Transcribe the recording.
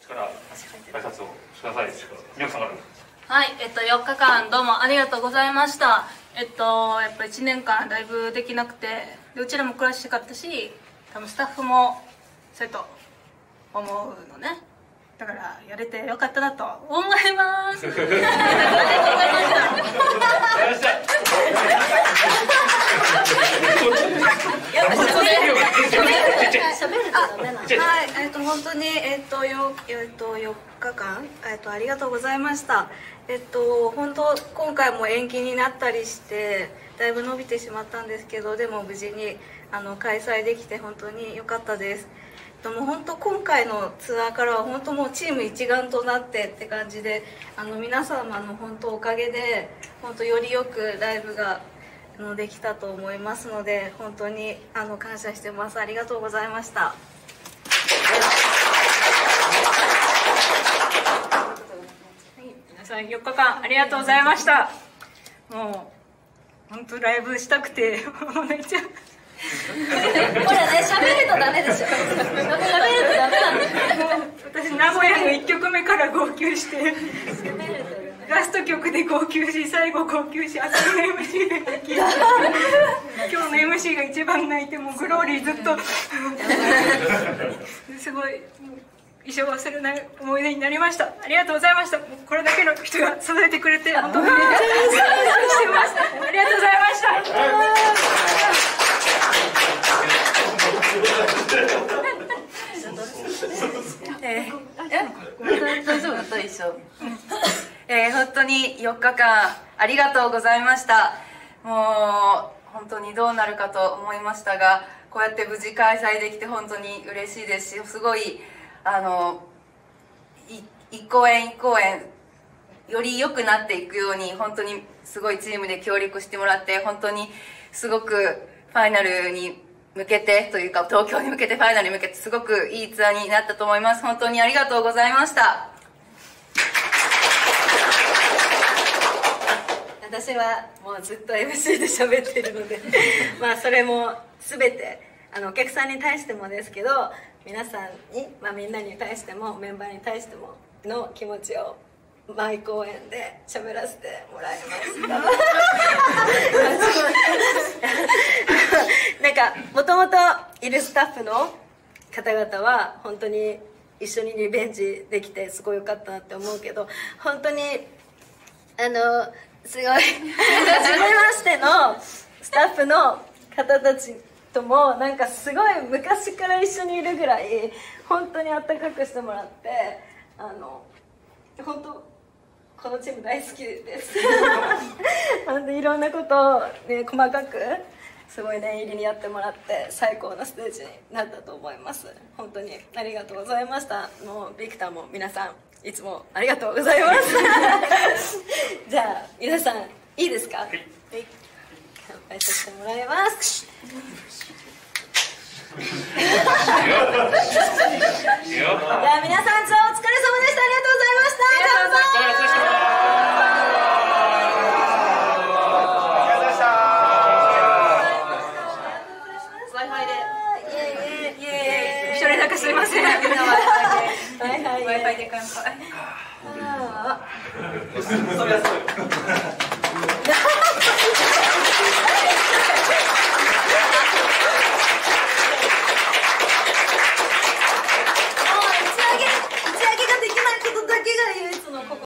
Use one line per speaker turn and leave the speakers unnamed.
から挨拶をしてください。みよこさんから。
はい、4日間どうもありがとうございました。やっぱ1年間ライブできなくて、でうちらも暮らしたかったし、多分スタッフもそうやと思うのね。だからやれてよかったなと思います。ありがとうございました。
はい、本当に4日間ありがとうございました。本当今回も延期になったりしてだいぶ伸びてしまったんですけど、でも無事に開催できて本当に良かったです。もう本当今回のツアーからは本当もうチーム一丸となってって感じで、皆様の本当おかげで本当よりよくライブができたと思いますので、本当に感謝してます。ありがとうございました。
皆さん4日間ありがとうございました。もう本当ライブしたくてもう泣いちゃう。
ほらね、喋るとダメでしょ。喋るとダメなんですよ。
私名古屋の1曲目から号泣して、ラスト曲で号泣し、最後号泣し、朝の MC で泣き、今日の MC が一番泣いて、もうグローリーずっとすごい一生忘れない思い出になりました。ありがとうございました。これだけの人が支えてくれて本当に感謝してます。ありがとうございました。
大丈夫だった一緒。本当に4日間ありがとうございました。もう本当にどうなるかと思いましたが、こうやって無事開催できて本当に嬉しいですし、すごい一公演一公演より良くなっていくように、本当にすごいチームで協力してもらって、本当にすごくファイナルに向けてというか、東京に向けてファイナルに向けてすごくいいツアーになったと思います。本当にありがとうございました。
私はもうずっと MC で喋ってるのでまあそれも全てお客さんに対してもですけど、皆さんに、みんなに対してもメンバーに対してもの気持ちを毎公演で喋らせてもらいましたなんかもともといるスタッフの方々は本当に一緒にリベンジできてすごい良かったなって思うけど、本当にすごい初めましてのスタッフの方たちともなんかすごい昔から一緒にいるぐらい本当にあったかくしてもらって、本当このチーム大好きです本当いろんなことを、ね、細かくすごい念入りにやってもらって最高なステージになったと思います。本当にありがとうございました。もうビクターも皆さんいつもありがとうございますじゃあ皆さんいいですか？はい、乾杯させてもらいますじゃあ皆さんツアーお疲れ様でした。ありがとうございました。乾杯。
すいません。
Wi-Fi で乾杯。